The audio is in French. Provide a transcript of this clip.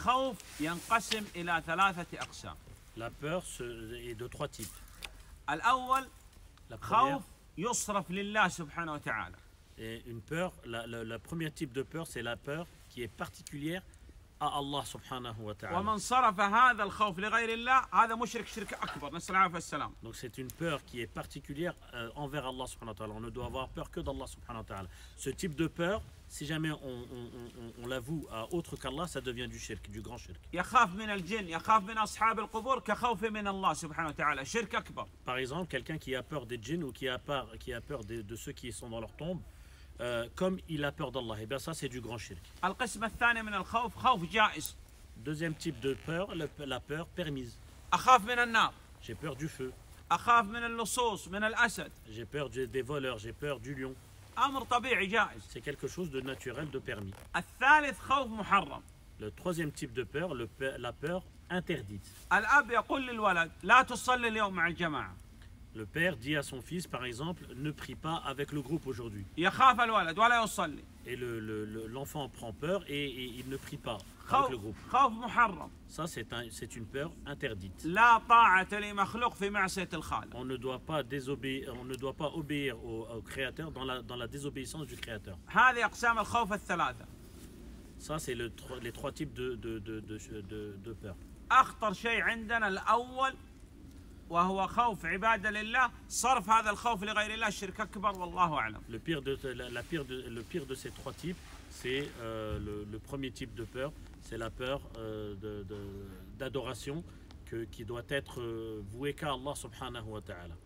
الخوف ينقسم إلى ثلاثة أقسام. La peur est de trois types. الأول La première خوف يصرف لله سبحانه وتعالى. est une peur. Le premier type de peur, c'est la peur qui est particulière à Allah subhanahu wa ta'ala. ومن صرف هذا الخوف لغير الله هذا مشرك شرك أكبر، نسأل العافية والسلام. Donc c'est une peur qui est particulière envers Allah subhanahu wa ta'ala. On ne doit avoir peur que d'Allah subhanahu wa ta'ala. Ce type de peur, si jamais on l'avoue à autre qu'Allah, ça devient du shirk, du grand shirk. يخاف من الجن، يخاف من أصحاب القبور كخوفه من الله سبحانه وتعالى، شرك أكبر. Par exemple, quelqu'un qui a peur des djinns ou qui a peur de ceux qui sont dans leur tombe, comme il a peur d'Allah, et bien ça c'est du grand shirk. القسم الثاني من الخوف خوف جائز. Deuxième type de peur, la peur permise. أخاف من النار، J'ai peur du feu, أخاف من اللصوص، من الأسد. j'ai peur des voleurs, j'ai peur du lion. أمر طبيعي جائز. C'est quelque chose de naturel, de permis. الثالث خوف محرم. Le troisième type de peur, la peur interdite. الأب يقول للولد لا تصلي اليوم مع الجماعة. Le père dit à son fils, par exemple, ne prie pas avec le groupe aujourd'hui. يخاف الولد ولا يصلي. Et l'enfant prend peur et il ne prie pas avec le groupe. خوف محرم. Ça, c'est une peur interdite. لا طاعة لمخلوق في معصية الخالق. On ne doit pas obéir au Créateur dans la désobéissance du Créateur. هذه أقسام الخوف الثلاثة. Ça, c'est les trois types de peur. أخطر شيء عندنا الأول وهو خوف عبادة لله، صرف هذا الخوف لغير الله شرك أكبر والله أعلم. Le pire de ces trois types, c'est le premier type de peur, c'est la peur d'adoration qui doit être vouée qu'à Allah subhanahu wa ta'ala.